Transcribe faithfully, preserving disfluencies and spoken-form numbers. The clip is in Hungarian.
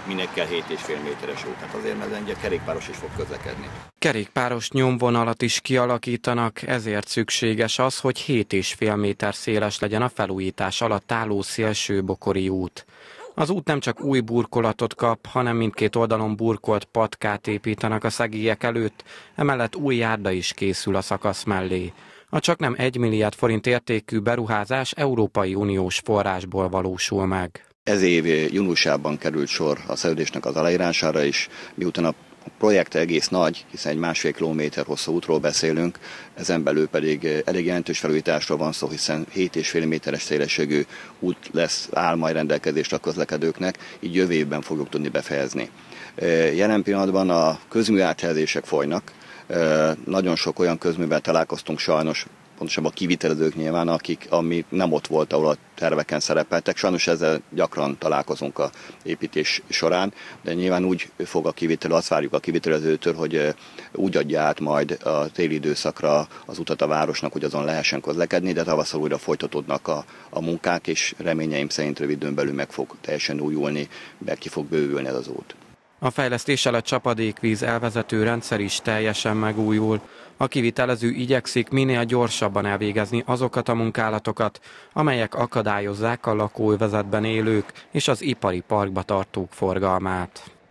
minek kell hét és fél méteres út, hát azért ezen ugye kerékpáros is fog közlekedni. Kerékpáros nyomvonalat is kialakítanak, ezért szükséges az, hogy hét és fél méter széles legyen a felújítás alatt álló Szélsőbokori út. Az út nem csak új burkolatot kap, hanem mindkét oldalon burkolt patkát építenek a szegélyek előtt, emellett új járda is készül a szakasz mellé. A csaknem egy milliárd forint értékű beruházás Európai Uniós forrásból valósul meg. Ez év júniusában került sor a szerződésnek az aláírására is, miután a projekt egész nagy, hiszen egy másfél kilométer hosszú útról beszélünk, ezen belül pedig elég jelentős felújításról van szó, hiszen hét és fél méteres szélességű út lesz, áll majd rendelkezésre a közlekedőknek, így jövő évben fogjuk tudni befejezni. Jelen pillanatban a közműáthelyezések folynak, nagyon sok olyan közművel találkoztunk sajnos, pontosabban a kivitelezők nyilván, akik, ami nem ott volt, ahol a terveken szerepeltek. Sajnos ezzel gyakran találkozunk a építés során, de nyilván úgy fog a kivitelező, azt várjuk a kivitelezőtől, hogy úgy adja át majd a téli időszakra az utat a városnak, hogy azon lehessen közlekedni, de tavasszal újra folytatódnak a, a munkák, és reményeim szerint rövid időn belül meg fog teljesen újulni, meg ki fog bővülni ez az út. A fejlesztéssel a csapadékvíz elvezető rendszer is teljesen megújul. A kivitelező igyekszik minél gyorsabban elvégezni azokat a munkálatokat, amelyek akadályozzák a lakóövezetben élők és az ipari parkba tartók forgalmát.